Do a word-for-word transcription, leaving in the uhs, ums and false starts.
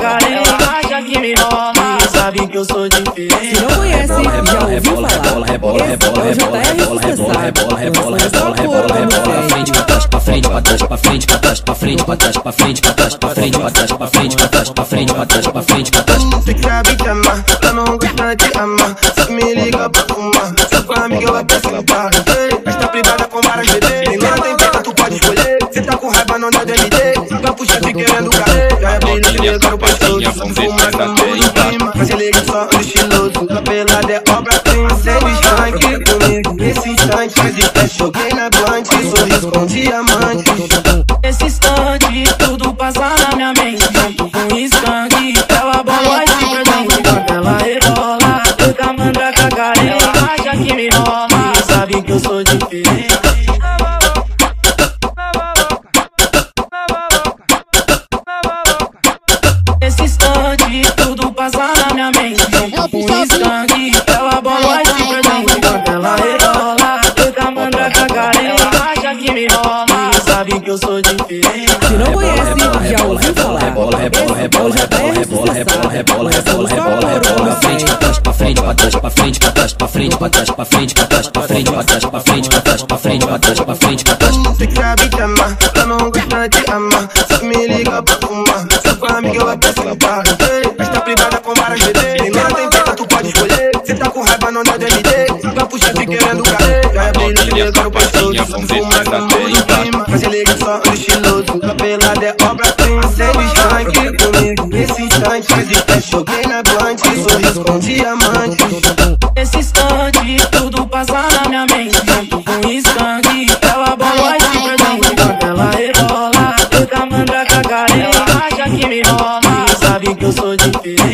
carinha, acha que me rola, sabe que eu sou diferente. Se não conhece, já ouviu falar. Rebola, rebola, rebola, rebola, rebola, rebola, rebola, rebola, rebola, rebola, frente pra trás, pra frente, pra trás, pra frente, pra trás, pra frente, pra trás, pra frente, pra trás, pra frente, pra trás, pra frente, pra trás, pra frente, pra trás, pra frente, pra trás. Você que sabe te amar, eu não gosto de amar. Só me liga pra fumar, só com a amiga eu vou apresentar. Esta privada com várias bebês, primeira tem teta, tu pode escolher. Cê tá com raiva, não dá D M D, tá puxando e querendo cair. Já é bem lindo, eu quero pastoso, vamos fumar com amor em clima. Mas ele liga só no estiloso, capelada é obra-prima. Sempre estanque comigo, nesse instante faz de pé, joguei na guante, sorriso com diamante. Nesse instante, tudo passa na minha mente. Junto com skunk, ela bola e se presente. Quando ela rebola, toda mandraca carinha, acha que me rola, sabe que eu sou diferente. Nesse instante, tudo passa na minha mente. Junto com skunk, ela bola e se presente. Quando ela rebola, toda mandraca carinha, acha que me rola, sabe que eu sou diferente. Se não conhece, já ouviu falar. Rebola, rebola, rebola, rebola, rebola, rebola, rebola, rebola, rebola, rebola, frente pra trás, pra frente, pra trás, pra frente, pra trás, pra frente, pra trás, pra frente, pra trás, pra frente, pra trás, pra frente, pra trás, pra frente, pra trás, pra frente, pra trás. Você que sabe te amar, eu não gosto de amar. Só me liga pra fumar, só com a amiga eu vou apresentar. Esta privada com várias bebês, primeira tem teta, tu pode escolher. Cê tá com raiva, não dá D M D, tá puxando e querendo cair. Já é bem lindo, eu quero pastoso, vamos fumar com amor em clima. Mas ele liga só no estiloso, capelada é obra-prima. Sempre estanque comigo, nesse instante faz de pé, joguei na guante, sorriso com diamante. Nesse instante, tudo passa na minha mente. Junto com skunk, ela bola e se presente. Quando ela rebola, toda mandraca carinha, acha que me rola, sabe que eu sou diferente.